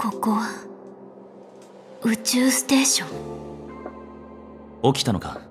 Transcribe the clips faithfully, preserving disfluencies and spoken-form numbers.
ここは宇宙ステーション。起きたのか。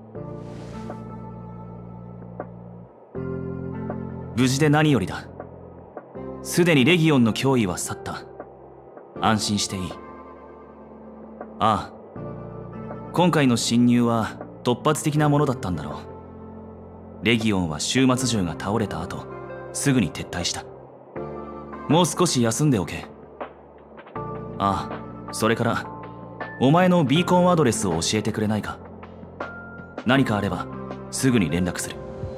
無事で何よりだ。すでにレギオンの脅威は去った。安心していい。ああ、今回の侵入は突発的なものだったんだろう。レギオンは終末獣が倒れた後すぐに撤退した。もう少し休んでおけ。ああ、それからお前のビーコンアドレスを教えてくれないか。何かあればすぐに連絡する。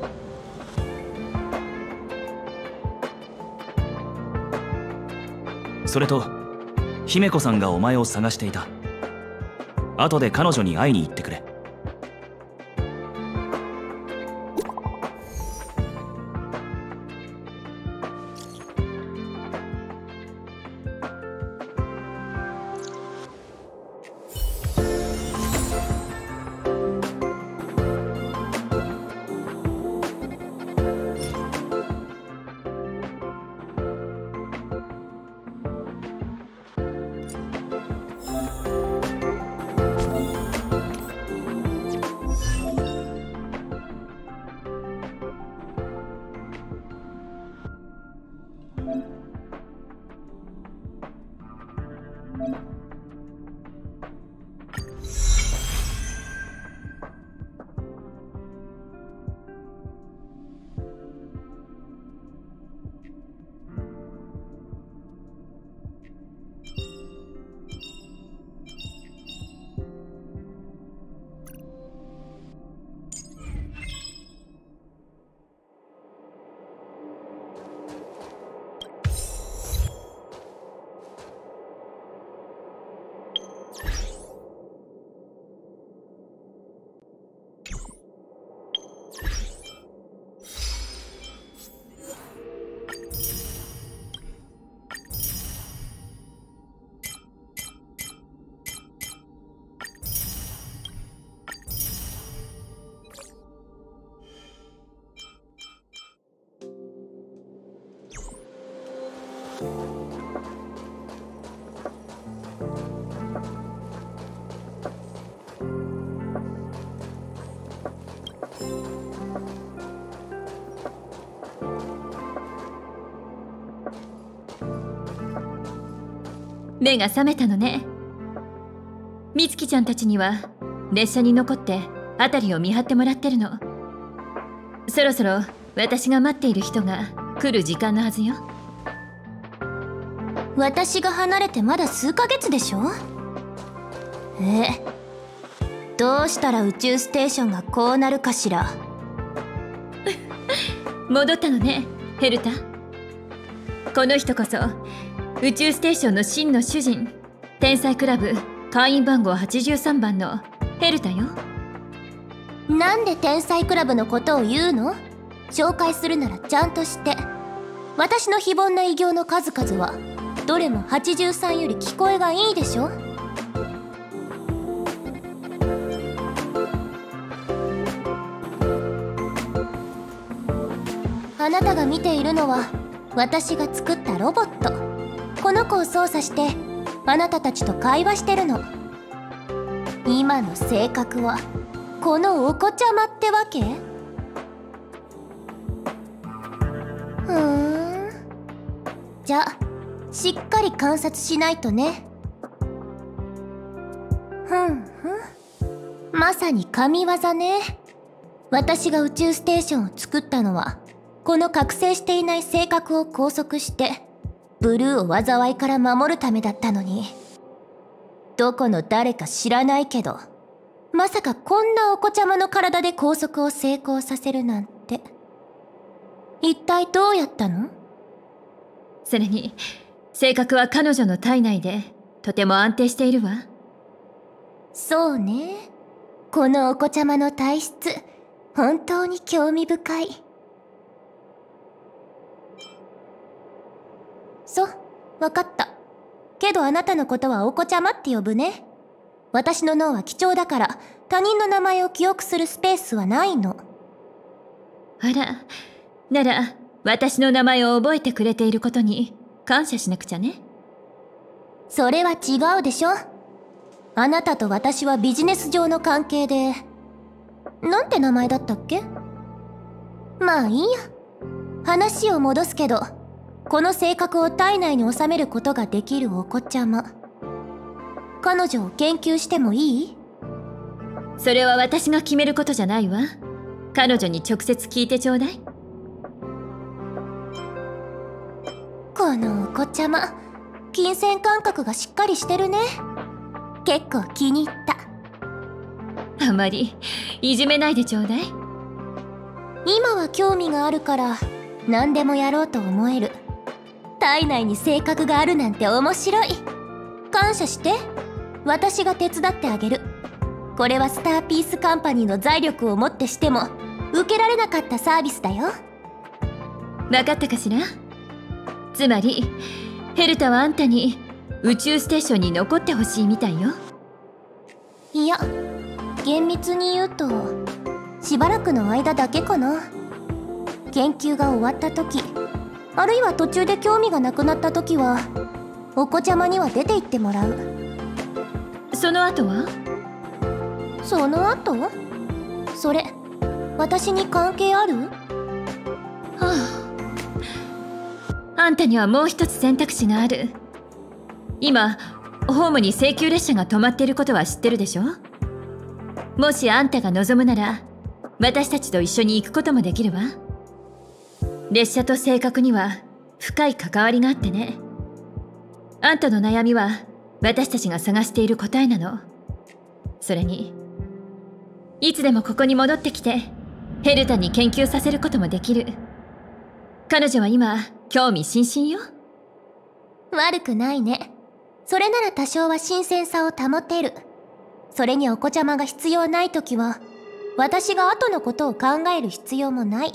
それと姫子さんがお前を探していた。後で彼女に会いに行ってくれ。 目が覚めたのね。美月ちゃんたちには列車に残って辺りを見張ってもらってるの。そろそろ私が待っている人が来る時間のはずよ。 私が離れてまだ数ヶ月でしょ。え、どうしたら宇宙ステーションがこうなるかしら。 戻ったのね、ヘルタ。この人こそ宇宙ステーションの真の主人、天才クラブ会員番号はちじゅうさんばんのヘルタよ。 なんで天才クラブのことを言うの？紹介するならちゃんとして。私の非凡な偉業の数々はどれもはちじゅうさんより聞こえがいいでしょ。あなたが見ているのは私が作ったロボット。この子を操作してあなたたちと会話してるの。今の性格はこのお子ちゃまってわけ？ふーん。じゃあしっかり観察しないとね。ふんふん。まさに神業ね。私が宇宙ステーションを作ったのはこの覚醒していない性格を拘束してブルーを災いから守るためだったのに、どこの誰か知らないけど、まさかこんなお子ちゃまの体で拘束を成功させるなんて。一体どうやったの？ それに性格は彼女の体内でとても安定しているわ。 そうね。このお子ちゃまの体質、本当に興味深い。そう、わかった。けどあなたのことはお子ちゃまって呼ぶね。私の脳は貴重だから他人の名前を記憶するスペースはないの。 あら、なら私の名前を覚えてくれていることに感謝しなくちゃね。 それは違うでしょ。あなたと私はビジネス上の関係で、なんて名前だったっけ？まあいいや。話を戻すけど、この性格を体内に収めることができるお子ちゃま。彼女を研究してもいい？ それは私が決めることじゃないわ。彼女に直接聞いてちょうだい。 このお子ちゃま、金銭感覚がしっかりしてるね。結構気に入った。 あまりいじめないでちょうだい。 今は興味があるから何でもやろうと思える。体内に性格があるなんて面白い。感謝して。私が手伝ってあげる。これはスターピースカンパニーの財力をもってしても受けられなかったサービスだよ。 分かったかしら？つまりヘルタはあんたに宇宙ステーションに残ってほしいみたいよ。 いや、厳密に言うとしばらくの間だけかな。研究が終わった時、あるいは途中で興味がなくなった時はお子ちゃまには出て行ってもらう。 その後は？ その後？それ私に関係ある？ はあ、あんたにはもう一つ選択肢がある。今ホームに請求列車が止まっていることは知ってるでしょ？もしあんたが望むなら私たちと一緒に行くこともできるわ。列車と性格には深い関わりがあってね。あんたの悩みは私たちが探している答えなの。それにいつでもここに戻ってきてヘルタに研究させることもできる。彼女は今興味津々よ。 悪くないね。それなら多少は新鮮さを保てる。それにお子ちゃまが必要ないときは私が後のことを考える必要もない。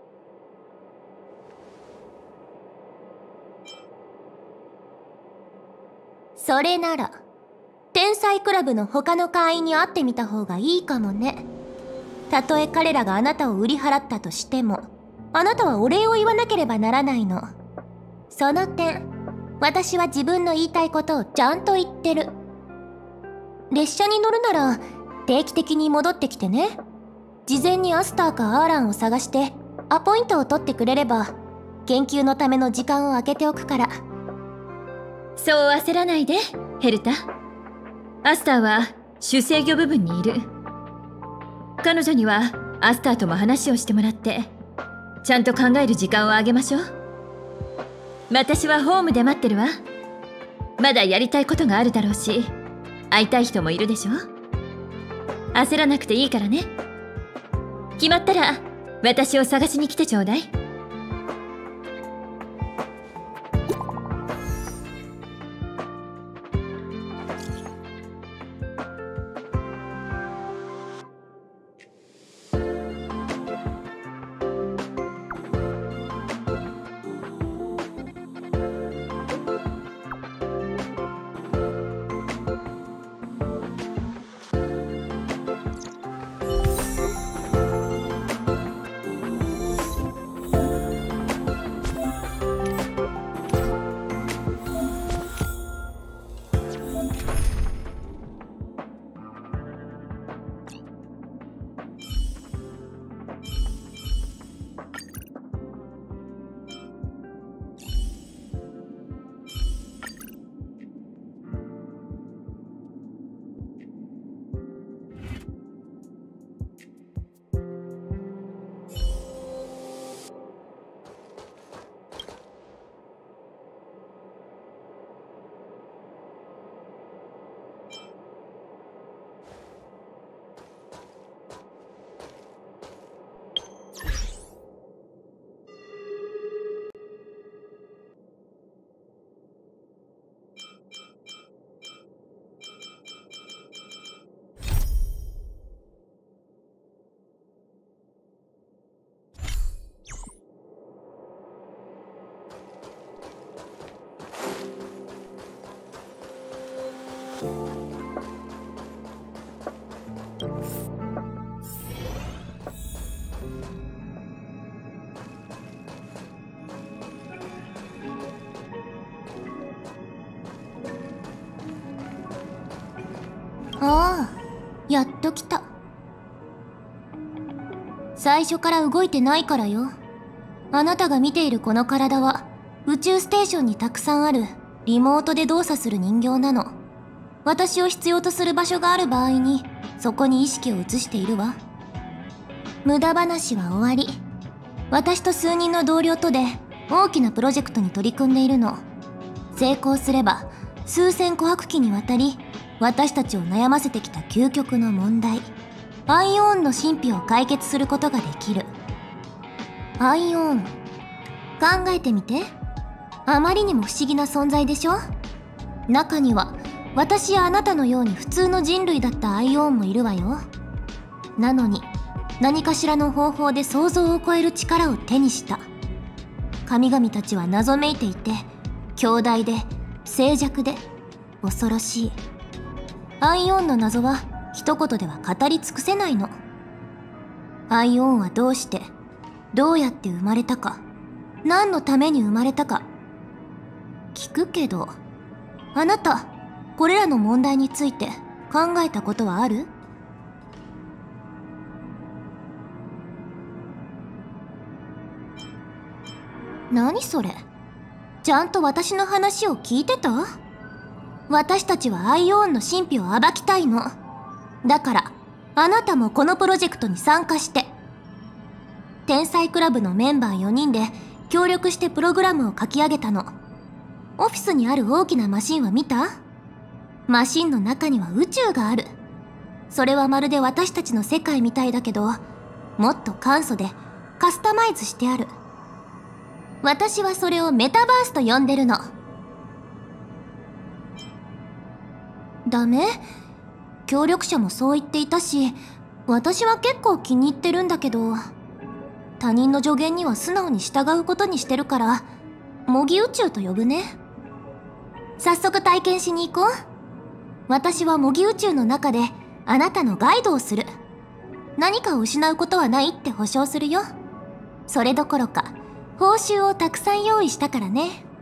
それなら天才クラブの他の会員に会ってみた方がいいかもね。たとえ彼らがあなたを売り払ったとしても、あなたはお礼を言わなければならないの。その点、私は自分の言いたいことをちゃんと言ってる。列車に乗るなら定期的に戻ってきてね。事前にアスターかアーランを探してアポイントを取ってくれれば研究のための時間を空けておくから。 そう焦らないでヘルタ。アスターは主制御部分にいる。彼女にはアスターとも話をしてもらってちゃんと考える時間をあげましょう。私はホームで待ってるわ。まだやりたいことがあるだろうし会いたい人もいるでしょ。焦らなくていいからね。決まったら私を探しに来てちょうだい。 ああ、やっと来た。最初から動いてないからよ。あなたが見ているこの体は宇宙ステーションにたくさんあるリモートで動作する人形なの。私を必要とする場所がある場合にそこに意識を移しているわ。無駄話は終わり。私と数人の同僚とで大きなプロジェクトに取り組んでいるの。成功すれば数千琥珀期にわたり私たちを悩ませてきた究極の問題、アイオーンの神秘を解決することができる。アイオーン、考えてみて。あまりにも不思議な存在でしょ。中には私やあなたのように普通の人類だったアイオーンもいるわよ。なのに何かしらの方法で想像を超える力を手にした。神々たちは謎めいていて、強大で静寂で恐ろしい。アイオーンの謎は一言では語り尽くせないの。アイオーンはどうしてどうやって生まれたか、何のために生まれたか聞くけど、あなたこれらの問題について考えたことはある？何それ？ちゃんと私の話を聞いてた？私たちはアイオーンの神秘を暴きたいの。だからあなたもこのプロジェクトに参加して。天才クラブのメンバーよにんで協力してプログラムを書き上げたの。オフィスにある大きなマシンは見た？マシンの中には宇宙がある。それはまるで私たちの世界みたいだけど、もっと簡素でカスタマイズしてある。私はそれをメタバースと呼んでるの。ダメ？協力者もそう言っていたし、私は結構気に入ってるんだけど、他人の助言には素直に従うことにしてるから、模擬宇宙と呼ぶね。早速体験しに行こう。私は模擬宇宙の中であなたのガイドをする。何かを失うことはないって保証するよ。それどころか報酬をたくさん用意したからね。